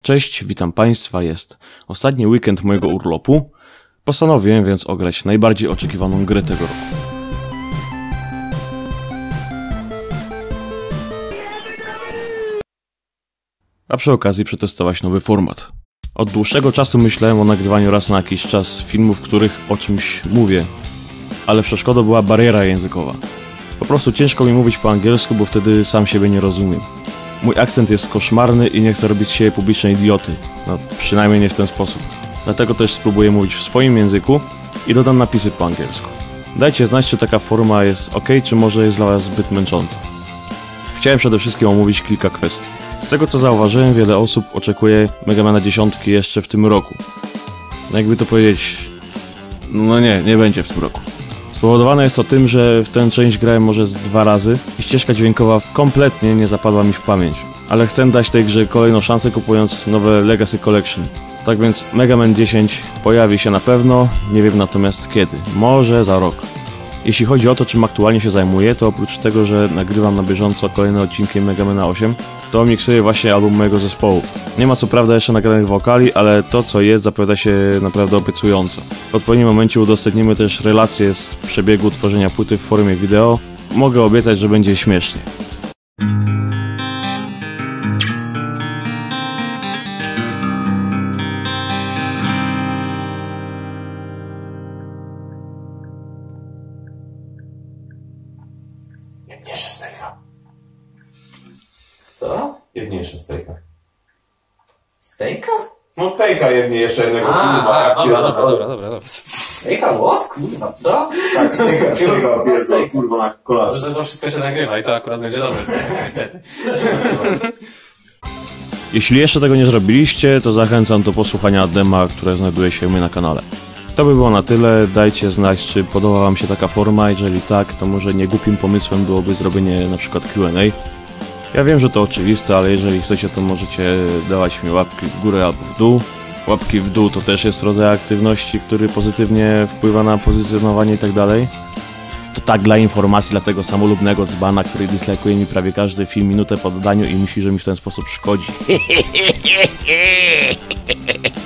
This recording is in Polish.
Cześć, witam Państwa, jest ostatni weekend mojego urlopu. Postanowiłem więc ograć najbardziej oczekiwaną grę tego roku. A przy okazji przetestować nowy format. Od dłuższego czasu myślałem o nagrywaniu raz na jakiś czas filmów, w których o czymś mówię, ale przeszkodą była bariera językowa. Po prostu ciężko mi mówić po angielsku, bo wtedy sam siebie nie rozumiem. Mój akcent jest koszmarny i nie chcę robić z siebie publicznej idioty. No, przynajmniej nie w ten sposób. Dlatego też spróbuję mówić w swoim języku i dodam napisy po angielsku. Dajcie znać, czy taka forma jest ok, czy może jest dla Was zbyt męcząca. Chciałem przede wszystkim omówić kilka kwestii. Z tego co zauważyłem, wiele osób oczekuje Mega Mana 10 jeszcze w tym roku. Jakby to powiedzieć... No nie będzie w tym roku. Spowodowane jest to tym, że w tę część grałem może z 2 razy i ścieżka dźwiękowa kompletnie nie zapadła mi w pamięć. Ale chcę dać tej grze kolejną szansę, kupując nowe Legacy Collection. Tak więc Mega Man 10 pojawi się na pewno, nie wiem natomiast kiedy. Może za rok. Jeśli chodzi o to, czym aktualnie się zajmuję, to oprócz tego, że nagrywam na bieżąco kolejne odcinki Mega Mana 8, to miksuję właśnie album mojego zespołu. Nie ma co prawda jeszcze nagranych wokali, ale to co jest zapowiada się naprawdę obiecująco. W odpowiednim momencie udostępnimy też relacje z przebiegu tworzenia płyty w formie wideo. Mogę obiecać, że będzie śmiesznie. Jebniejszy stejka. Co? Jebniejszy stejka. Stejka? No tejka jednie jeszcze jednego Dobra. Stejka what? Kurwa, co? Tak, stejka pierdol, kurwa na kolację. To wszystko się nagrywa i to akurat będzie dobre, niestety. Jeśli jeszcze tego nie zrobiliście, to zachęcam do posłuchania dema, które znajduje się u mnie na kanale. To by było na tyle, dajcie znać, czy podoba Wam się taka forma, jeżeli tak, to może nie głupim pomysłem byłoby zrobienie na przykład Q&A. Ja wiem, że to oczywiste, ale jeżeli chcecie, to możecie dawać mi łapki w górę albo w dół. Łapki w dół to też jest rodzaj aktywności, który pozytywnie wpływa na pozycjonowanie i tak dalej. To tak dla informacji dla tego samolubnego dzbana, który dislajkuje mi prawie każdy film minutę po dodaniu i myśli, że mi w ten sposób szkodzi.